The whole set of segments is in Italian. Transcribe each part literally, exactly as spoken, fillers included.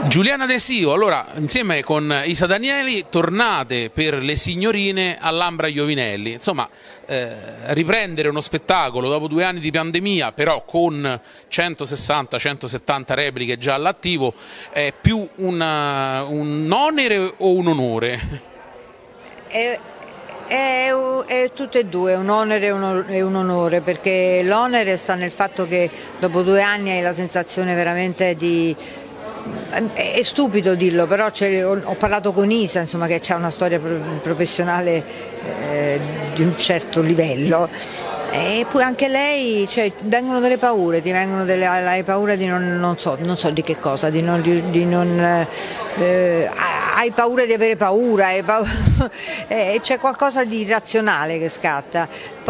Giuliana De Sio, allora insieme con Isa Danieli tornate per le signorine all'Ambra Iovinelli, insomma eh, riprendere uno spettacolo dopo due anni di pandemia però con centosessanta centosettanta repliche già all'attivo è più una, un onere o un onore? È, è, è tutte e due, un onere e un onore, perché l'onere sta nel fatto che dopo due anni hai la sensazione veramente di... È stupido dirlo, però ho parlato con Isa, insomma, che ha una storia professionale eh, di un certo livello, eppure anche lei, cioè, vengono delle paure, ti vengono delle, hai paura di non, non, so, non so di che cosa, di non, di, di non eh, hai paura di avere paura, paura eh, c'è qualcosa di irrazionale che scatta.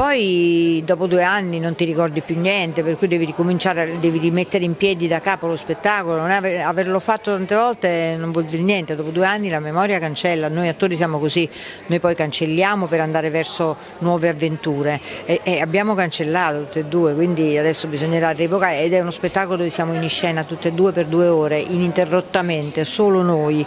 Poi dopo due anni non ti ricordi più niente, per cui devi ricominciare, devi rimettere in piedi da capo lo spettacolo. Non aver, averlo fatto tante volte non vuol dire niente, dopo due anni la memoria cancella, noi attori siamo così, noi poi cancelliamo per andare verso nuove avventure e, e abbiamo cancellato tutte e due, quindi adesso bisognerà revocare, ed è uno spettacolo dove siamo in scena tutte e due per due ore, ininterrottamente, solo noi,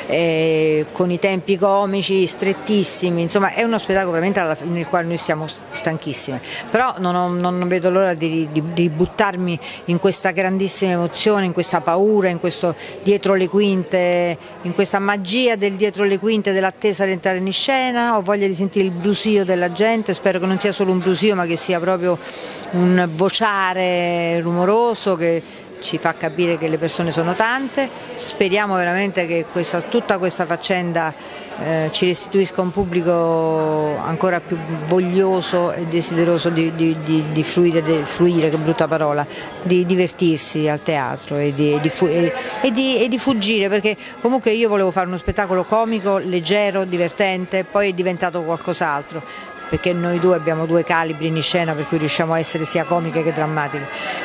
eh, con i tempi comici strettissimi, insomma è uno spettacolo veramente alla, nel quale noi stiamo stanchissime, però non, ho, non vedo l'ora di, di, di buttarmi in questa grandissima emozione, in questa paura, in questo dietro le quinte, in questa magia del dietro le quinte, dell'attesa di entrare in scena. Ho voglia di sentire il brusio della gente, spero che non sia solo un brusio ma che sia proprio un vociare rumoroso che ci fa capire che le persone sono tante. Speriamo veramente che questa, tutta questa faccenda eh, ci restituisca un pubblico ancora più voglioso e desideroso di, di, di, di fruire, di fruire, che brutta parola, di divertirsi al teatro e di, di, e, e, di, e di fuggire, perché comunque io volevo fare uno spettacolo comico, leggero, divertente, poi è diventato qualcos'altro, perché noi due abbiamo due calibri in scena per cui riusciamo a essere sia comiche che drammatiche,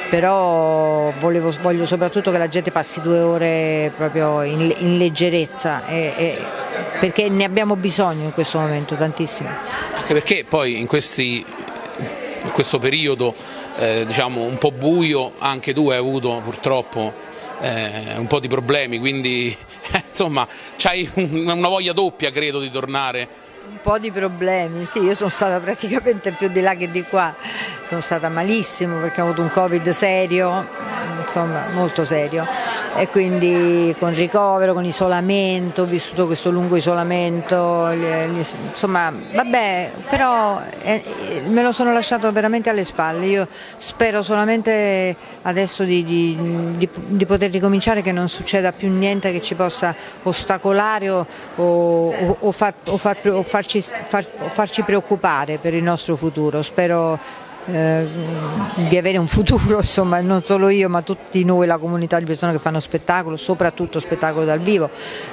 però volevo, voglio soprattutto che la gente passi due ore proprio in, in leggerezza, e, e, perché ne abbiamo bisogno in questo momento tantissimo. Anche perché poi in questi in questo periodo eh, diciamo un po' buio anche tu hai avuto purtroppo eh, un po' di problemi, quindi eh, insomma c'hai un, una voglia doppia credo di tornare. Un po' di problemi, sì, io sono stata praticamente più di là che di qua, sono stata malissimo perché ho avuto un Covid serio, insomma molto serio, e quindi con ricovero, con isolamento, ho vissuto questo lungo isolamento, insomma vabbè, però eh, me lo sono lasciato veramente alle spalle. Io spero solamente adesso di, di, di, di poter ricominciare, che non succeda più niente che ci possa ostacolare o, o, o, far, o, far, o farci, far, farci preoccupare per il nostro futuro. Spero eh, di avere un futuro, insomma, non solo io ma tutti noi, la comunità di persone che fanno spettacolo, soprattutto spettacolo dal vivo,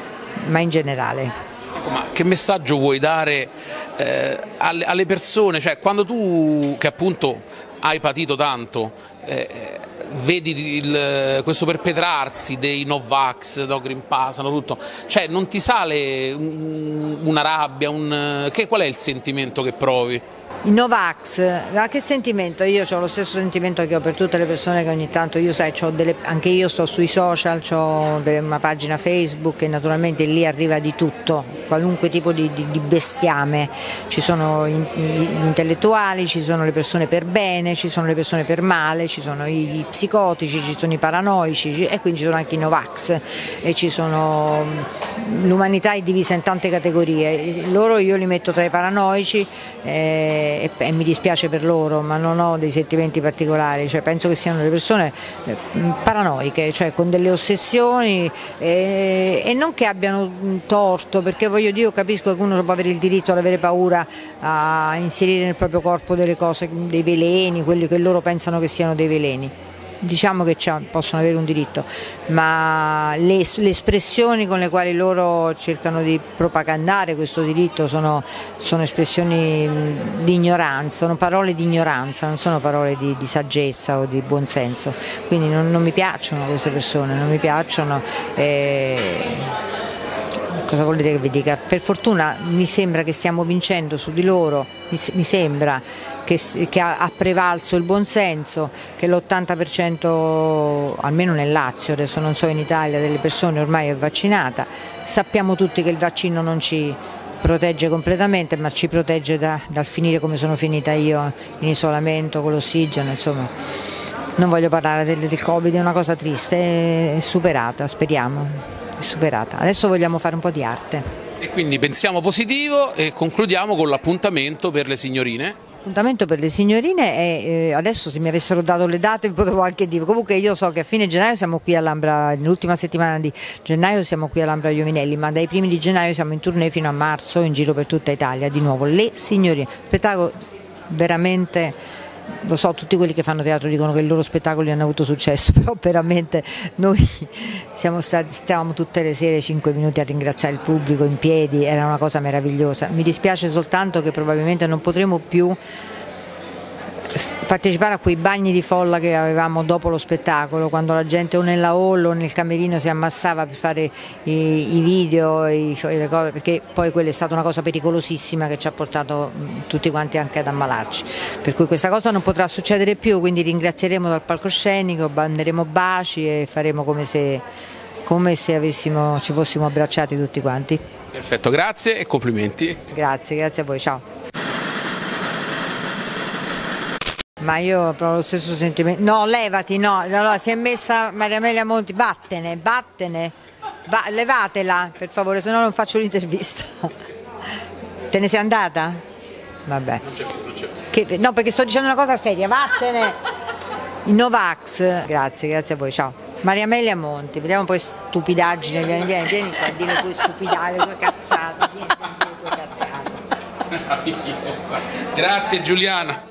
ma in generale. Ma che messaggio vuoi dare eh, alle, alle persone, cioè quando tu che appunto hai patito tanto eh, vedi il, questo perpetrarsi dei Novax, no Green Pass, no tutto, cioè non ti sale un, una rabbia, un, che, qual è il sentimento che provi? I Novax, ma che sentimento? Io ho lo stesso sentimento che ho per tutte le persone che ogni tanto, io sai, delle, anche io sto sui social, ho delle, una pagina Facebook e naturalmente lì arriva di tutto, qualunque tipo di, di, di bestiame, ci sono gli intellettuali, ci sono le persone per bene, ci sono le persone per male, ci sono i, i psicotici, ci sono i paranoici e quindi ci sono anche i Novax e ci sono, l'umanità è divisa in tante categorie, loro io li metto tra i paranoici eh, E, e mi dispiace per loro, ma non ho dei sentimenti particolari, cioè, penso che siano delle persone paranoiche, cioè con delle ossessioni e, e non che abbiano torto, perché voglio dire, io capisco che uno può avere il diritto ad avere paura a inserire nel proprio corpo delle cose, dei veleni, quelli che loro pensano che siano dei veleni. Diciamo che possono avere un diritto, ma le, le espressioni con le quali loro cercano di propagandare questo diritto sono, sono espressioni di ignoranza, sono parole di ignoranza, non sono parole di, di saggezza o di buonsenso, quindi non, non mi piacciono queste persone, non mi piacciono. Eh, cosa volete che vi dica? Per fortuna mi sembra che stiamo vincendo su di loro, mi, mi sembra che, che ha, ha prevalso il buonsenso, che l'ottanta per cento, almeno nel Lazio, adesso non so in Italia, delle persone ormai è vaccinata. Sappiamo tutti che il vaccino non ci protegge completamente, ma ci protegge da, dal finire come sono finita io, in isolamento con l'ossigeno, insomma. Non voglio parlare del, del Covid, è una cosa triste, è superata, speriamo, è superata. Adesso vogliamo fare un po' di arte. E quindi pensiamo positivo e concludiamo con l'appuntamento per le signorine. L'appuntamento per le signorine è, eh, adesso se mi avessero dato le date potevo anche dire, comunque io so che a fine gennaio siamo qui all'Ambra, nell'ultima settimana di gennaio siamo qui all'Ambra Iovinelli, ma dai primi di gennaio siamo in tournée fino a marzo in giro per tutta Italia, di nuovo le signorine, spettacolo veramente, lo so, tutti quelli che fanno teatro dicono che i loro spettacoli hanno avuto successo, però veramente noi siamo stati, stavamo tutte le sere cinque minuti a ringraziare il pubblico in piedi, era una cosa meravigliosa. Mi dispiace soltanto che probabilmente non potremo più partecipare a quei bagni di folla che avevamo dopo lo spettacolo, quando la gente o nella hall o nel camerino si ammassava per fare i, i video, i, le cose, perché poi quella è stata una cosa pericolosissima che ci ha portato tutti quanti anche ad ammalarci, per cui questa cosa non potrà succedere più, quindi ringrazieremo dal palcoscenico, manderemo baci e faremo come se, come se avessimo, ci fossimo abbracciati tutti quanti. Perfetto, grazie e complimenti. Grazie, grazie a voi, ciao. Ma io ho proprio lo stesso sentimento. No, levati, no. Allora si è messa Maria Amelia Monti, vattene, vattene. Va, levatela, per favore, se no non faccio l'intervista. Te ne sei andata? Vabbè. Non c'è più, non c'è più. Che, no, perché sto dicendo una cosa seria, vattene. I Novax. Grazie, grazie a voi, ciao. Maria Amelia Monti, vediamo poi stupidaggine, vieni, vieni, vieni qua a dire le tue stupidaggini, le tue cazzate, vieni a dire le tue cazzate. Grazie Giuliana.